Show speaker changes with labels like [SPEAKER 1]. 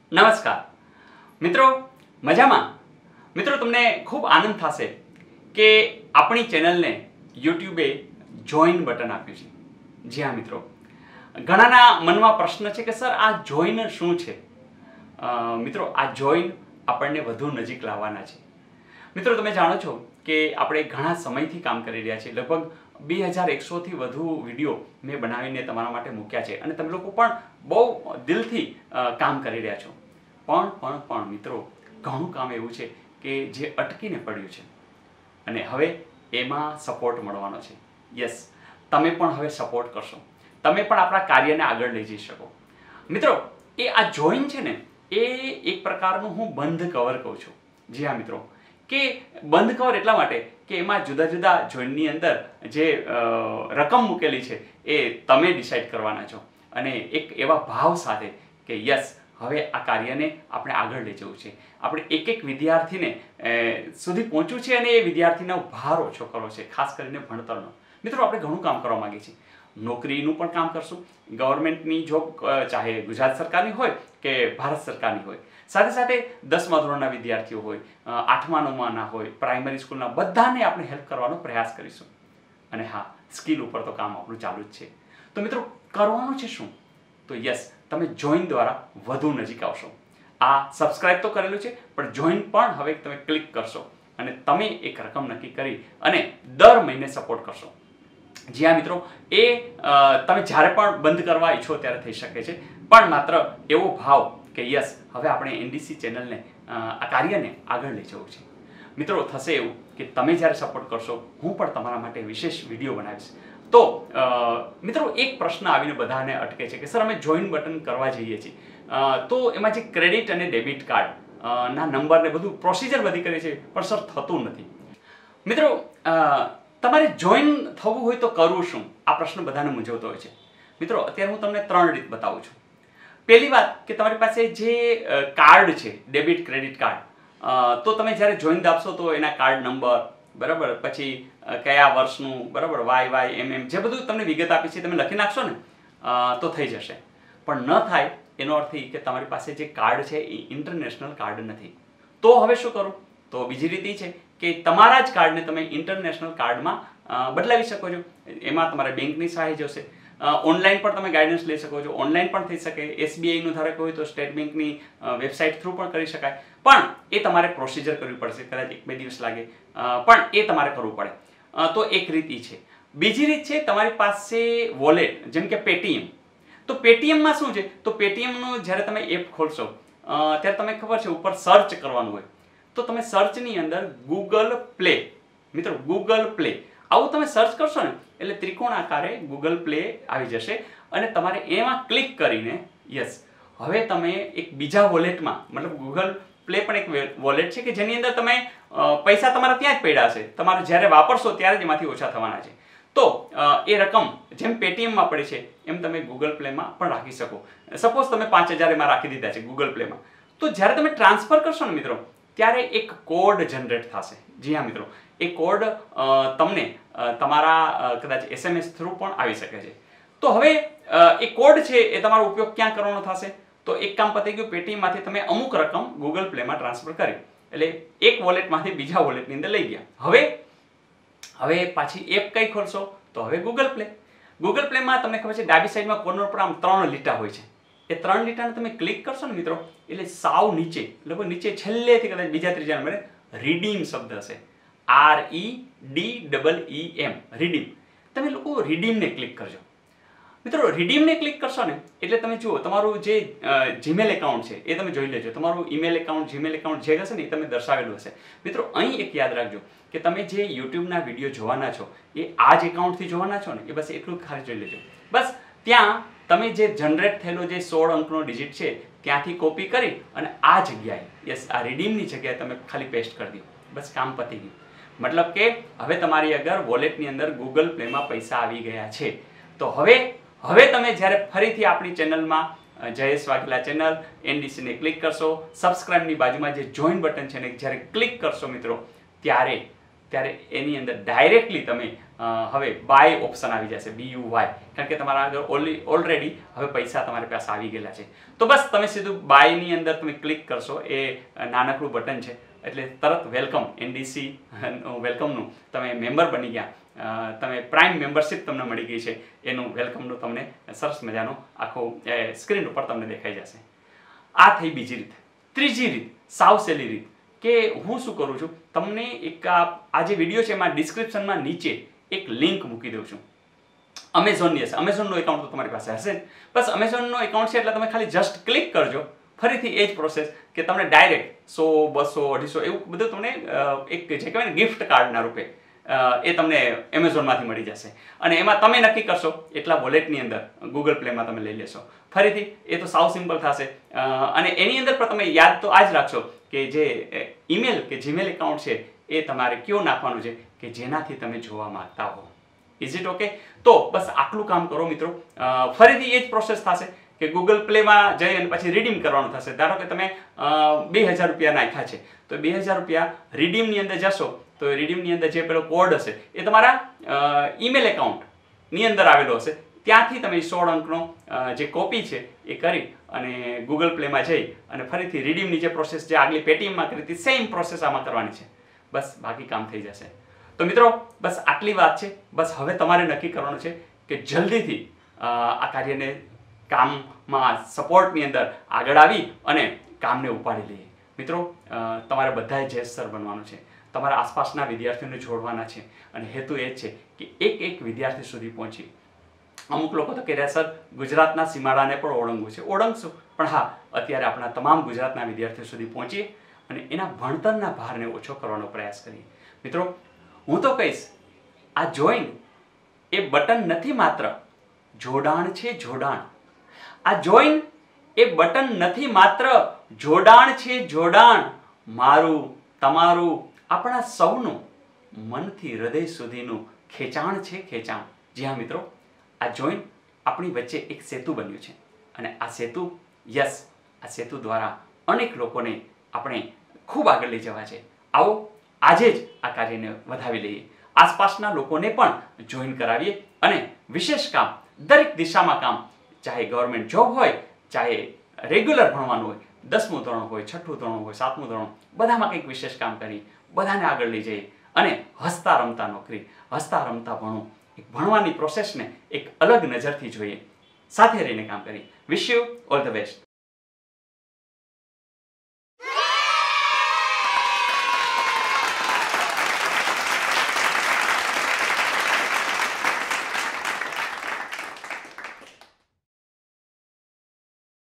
[SPEAKER 1] નમસ્કાર મિત્રો, મજામાં? મિત્રો, તમને ખૂબ આનંદ થશે કે આપણી ચેનલને યુટ્યુબે જોઈન બટન આપ્યું છે. જી હા મિત્રો, ઘણાના મનમાં પ્રશ્ન છે કે સર આ જોઈન શું છે? મિત્રો, આ જોઈન આપણને વધુ નજીક લાવવાના છે. મિત્રો, તમે જાણો છો કે આપણે ઘણા સમયથી કામ કરી રહ્યા છીએ. લગભગ 2100થી વધુ વિડીયો મેં બનાવીને તમારા માટે મૂક્યા છે અને તમે લોકો પણ બહુ દિલથી કામ કરી રહ્યા છો. પણ મિત્રો, ઘણું કામ એવું છે કે જે અટકીને પડ્યું છે અને હવે એમાં સપોર્ટ મળવાનો છે. યસ, તમે પણ હવે સપોર્ટ કરશો, તમે પણ આપણા કાર્યને આગળ લઈ જઈ શકો. મિત્રો, એ આ જોઈન છે ને, એ એક પ્રકારનું હું બંધ કવર કહું છું. જી હા મિત્રો, કે બંધ કવર એટલા માટે કે એમાં જુદા જુદા જોઈનની અંદર જે રકમ મૂકેલી છે એ તમે ડિસાઈડ કરવાના છો અને એક એવા ભાવ સાથે કે યસ, હવે આ કાર્યને આપણે આગળ લઈ જવું છે, આપણે એક એક વિદ્યાર્થીને સુધી પહોંચવું છે અને એ વિદ્યાર્થીનો ભાર ઓછો કરવો છે, ખાસ કરીને ભણતરનો. મિત્રો, આપણે ઘણું કામ કરવા માંગીએ છીએ. નોકરીનું પણ કામ કરશું, ગવર્મેન્ટની જોબ, ચાહે ગુજરાત સરકારની હોય કે ભારત સરકારની હોય, સાથે સાથે 10મા ધોરણના વિદ્યાર્થીઓ હોય, 8મા 9માના હોય, પ્રાઇમરી સ્કૂલના, બધાને આપણે હેલ્પ કરવાનો પ્રયાસ કરીશું. અને હા, સ્કિલ ઉપર તો કામ આપણું ચાલુ જ છે. તો મિત્રો, કરવાનું છે શું? તો યસ, તમે જોઈન દ્વારા વધુ નજીક આવશો. આ સબસ્ક્રાઇબ તો કરેલું છે, પણ જોઈન પણ હવે તમે ક્લિક કરશો અને તમે એક રકમ નક્કી કરી અને દર મહિને સપોર્ટ કરશો. જી હા મિત્રો, એ તમે જ્યારે પણ બંધ કરવા ઈચ્છો ત્યારે થઈ શકે છે, પણ માત્ર એવો ભાવ કે યસ, હવે આપણે એનડીસી ચેનલને, આ કાર્યને આગળ લઈ જવું છે. મિત્રો, થશે એવું કે તમે જ્યારે સપોર્ટ કરશો, હું પણ તમારા માટે વિશેષ વિડીયો બનાવીશ. તો મિત્રો, એક પ્રશ્ન આવીને બધાને અટકે છે કે સર અમે જોઈન બટન કરવા જઈએ છીએ તો એમાં જે ક્રેડિટ અને ડેબિટ કાર્ડ ના નંબર ને બધું પ્રોસિજર બધી કરી છે, પણ સર થતું નથી. મિત્રો, તમારે જોઈન થવું હોય તો કરવું શું? આ પ્રશ્ન બધાને મૂંઝવતો હોય છે. મિત્રો, અત્યારે હું તમને 3 રીત બતાવું છું. પહેલી વાત કે તમારી પાસે જે કાર્ડ છે, ડેબિટ ક્રેડિટ કાર્ડ, તો તમે જ્યારે જોઈન દાબશો તો એના કાર્ડ નંબર, બરાબર, પછી કયા વર્ષનું, બરાબર, YYMM જે બધું તમને વિગત આપી છે તમે લખી નાખશો ને તો થઈ જશે. પણ ન થાય એનો અર્થ એ કે તમારી પાસે જે કાર્ડ છે એ ઇન્ટરનેશનલ કાર્ડ નથી. તો હવે શું કરું? તો બીજી રીત એ છે કે તમારા જ કાર્ડને તમે ઇન્ટરનેશનલ કાર્ડમાં બદલાવી શકો છો. એમાં તમારે બેંકની સહાય જોશે. ઓનલાઈન પણ તમે ગાઈડન્સ લઈ શકો છો, ઓનલાઈન પણ થઈ શકે. SBIનું ધારક હોય તો સ્ટેટ બેંકની વેબસાઇટ થ્રુ પણ કરી શકાય, પણ એ તમારે પ્રોસિજર કરવી પડશે. કદાચ 1-2 દિવસ લાગે, પણ એ તમારે કરવું પડે. તો એક રીત એ છે. બીજી રીત છે, તમારી પાસે વોલેટ, જેમ કે પેટીએમ. તો પેટીએમમાં શું છે? તો પેટીએમનું જ્યારે તમે એપ ખોલશો ત્યારે તમને ખબર છે ઉપર સર્ચ કરવાનું હોય, તો તમે સર્ચની અંદર ગૂગલ પ્લે, મિત્રો ગૂગલ પ્લે આવું તમે સર્ચ કરશો ને એટલે ત્રિકોણ આકારે ગૂગલ પ્લે આવી જશે અને તમારે એમાં ક્લિક કરીને યસ, હવે તમે એક બીજા વોલેટમાં, મતલબ ગૂગલ પ્લે પણ એક વોલેટ છે કે જેની અંદર તમે પૈસા તમારા ત્યાં જ પડ્યા છે, તમારે જ્યારે વાપરશો ત્યારે જ એમાંથી ઓછા થવાના છે. તો એ રકમ જેમ પેટીએમમાં પડે છે એમ તમે ગૂગલ પ્લેમાં પણ રાખી શકો. સપોઝ તમે 5000 એમાં રાખી દીધા છે ગૂગલ પ્લેમાં, તો જ્યારે તમે ટ્રાન્સફર કરશો ને મિત્રો, ત્યારે એક કોડ જનરેટ થશે. જી હા મિત્રો, એ કોડ તમને તમારા કદાચ SMS થ્રુ પણ આવી શકે છે. તો હવે એ કોડ છે એ તમારો ઉપયોગ ક્યાં કરવાનો થશે? તો એક કામ પતી ગયું, પેટીએમમાંથી તમે અમુક રકમ ગૂગલ પ્લેમાં ટ્રાન્સફર કરી, એટલે એક વોલેટમાંથી બીજા વોલેટની અંદર લઈ ગયા. હવે પાછી એપ કઈ ખોલશો? તો હવે ગૂગલ પ્લે. ગૂગલ પ્લેમાં તમને ખબર છે ડાબી સાઈડમાં કોર્નર પર આમ 3 લીટા હોય છે. એ 3 લીટાને તમે ક્લિક કરશો ને મિત્રો, એટલે સાવ નીચે, લગભગ નીચે છેલ્લેથી કદાચ બીજા ત્રીજા નંબરે રીડીમ શબ્દ હશે. REDEEM, redeem. તમે લોકો રીડીમને ક્લિક કરજો. મિત્રો, રીડીમને ક્લિક કરશો ને એટલે તમે જુઓ તમારું જે જીમેલ એકાઉન્ટ છે એ તમે જોઈ લેજો. તમારું ઈમેલ એકાઉન્ટ, જીમેલ એકાઉન્ટ જે હશે ને એ તમે દર્શાવેલું હશે. મિત્રો, અહીં એક યાદ રાખજો કે તમે જે યુટ્યુબના વિડીયો જોવાના છો એ આ જ એકાઉન્ટથી જોવાના છો ને, એ બસ એટલું જ ખાલી જોઈ લેજો. બસ ત્યાં તમે જે જનરેટ થયેલો જે 16 અંકનો ડિજિટ છે ત્યાંથી કોપી કરી અને આ જગ્યાએ, યસ, આ રીડીમની જગ્યાએ તમે ખાલી પેસ્ટ કરી દો. બસ કામ પતી ગયું. મતલબ કે હવે તમારી અગર વોલેટની અંદર ગૂગલ પ્લેમાં પૈસા આવી ગયા છે, તો હવે તમે જ્યારે ફરીથી આપણી ચેનલમાં જયેશ વાઘેલા ચેનલ એનડીસીને ક્લિક કરશો, સબસ્ક્રાઇબની બાજુમાં જે જોઈન બટન છે ને જ્યારે ક્લિક કરશો મિત્રો, ત્યારે ત્યારે એની અંદર ડાયરેક્ટલી તમે હવે બાય ઓપ્શન આવી જશે, BUY, કારણ કે તમારા આગળ ઓલરેડી હવે પૈસા તમારી પાસે આવી ગયેલા છે. તો બસ તમે સીધું બાયની અંદર તમે ક્લિક કરશો, એ નાનકડું બટન છે, એટલે તરત વેલકમ NDC વેલકમનું તમે મેમ્બર બની ગયા, તમે પ્રાઇમ મેમ્બરશિપ તમને મળી ગઈ છે, એનું વેલકમનું તમને સરસ મજાનો આખો સ્ક્રીન ઉપર તમને દેખાઈ જશે. આ થઈ બીજી રીત. ત્રીજી રીત, સાવ સહેલી રીત, કે હું શું કરું છું, તમને એક આ જે વિડીયો છે એમાં ડિસ્ક્રિપ્શનમાં નીચે એક લિંક મૂકી દઉં છું. અમેઝોનની હશે, અમેઝોનનો એકાઉન્ટ તો તમારી પાસે હશે. બસ અમેઝોનનો એકાઉન્ટ છે એટલે તમે ખાલી જસ્ટ ક્લિક કરજો, ફરીથી એ જ પ્રોસેસ કે તમને ડાયરેક્ટ 100, 200, 250 એવું બધું તમને એક જે કહેવાય ને ગિફ્ટ કાર્ડના રૂપે એ તમને એમેઝોનમાંથી મળી જશે. અને એમાં તમે નક્કી કરશો એટલા વોલેટની અંદર ગૂગલ પ્લેમાં તમે લઈ લેશો. ફરીથી એ તો સાવ સિમ્પલ થશે. અને એની અંદર પણ તમે યાદ તો આ જ રાખશો કે જે ઈમેલ કે જીમેલ એકાઉન્ટ છે એ તમારે કયો નાખવાનું છે કે જેનાથી તમે જોવા માંગતા હો. Is it okay? તો બસ આટલું કામ કરો મિત્રો. ફરીથી એ જ પ્રોસેસ થશે કે ગૂગલ પ્લેમાં જઈ અને પછી રિડીમ કરવાનું થશે. ધારો કે તમે 2000 રૂપિયા નાખ્યા છે, તો 2000 રૂપિયા રિડીમની અંદર જશો તો રિડીમની અંદર જે પેલો કોડ હશે એ તમારા ઈમેલ એકાઉન્ટની અંદર આવેલો હશે. ત્યાંથી તમે 16 અંકનો જે કોપી છે એ કરી અને ગૂગલ પ્લેમાં જઈ અને ફરીથી રિડીમની જે પ્રોસેસ જે આગલી પેટીએમમાં કરી હતી સેમ પ્રોસેસ આમાં કરવાની છે. બસ બાકી કામ થઈ જશે. તો મિત્રો બસ આટલી વાત છે. બસ હવે તમારે નક્કી કરવાનું છે કે જલ્દીથી આ કાર્યને કામમાં સપોર્ટની અંદર આગળ આવી અને કામને ઉપાડી લઈએ. મિત્રો તમારે બધાએ જયેશ સર બનવાનું છે, તમારા આસપાસના વિદ્યાર્થીઓને જોડવાના છે, અને હેતુ એ જ છે કે એક વિદ્યાર્થી સુધી પહોંચી. અમુક લોકો તો કહે રહ્યા સર ગુજરાતના સીમાડાને પણ ઓળંગવું છે, ઓળંગશું, પણ હા અત્યારે આપણા તમામ ગુજરાતના વિદ્યાર્થીઓ સુધી પહોંચીએ અને એના ભણતરના ભારને ઓછો કરવાનો પ્રયાસ કરીએ. મિત્રો હું તો કહીશ આ જોઈન એ બટન નથી, માત્ર જોડાણ છે, જોડાણ. આ જોઈન એ બટન નથી, માત્ર જોડાણ છે, જોડાણ. મારું, તમારું, આપણા સૌનું મનથી હૃદય સુધીનું ખેંચાણ છે, ખેંચાણ. જી હા મિત્રો, આ જોઈન આપણી વચ્ચે એક સેતુ બન્યું છે, અને આ સેતુ આ સેતુ દ્વારા અનેક લોકોને આપણે ખૂબ આગળ લઈ જવા છે. આવો આજે જ આ કાર્યને વધાવી લઈએ, આસપાસના લોકોને પણ જોઈન કરાવીએ, અને વિશેષ કામ દરેક દિશામાં કામ, ચાહે ગવર્મેન્ટ જોબ હોય, ચાહે રેગ્યુલર ભણવાનું હોય, 10મું ધોરણ હોય, 6ઠું ધોરણ હોય, 7મું ધોરણ, બધામાં કંઈક વિશેષ કામ કરી બધાને આગળ લઈ જઈએ અને હસતા રમતા નોકરી, હસતા રમતા ભણવું, એક ભણવાની પ્રોસેસને એક અલગ નજરથી જોઈએ, સાથે રહીને કામ કરી. Wish you all the best.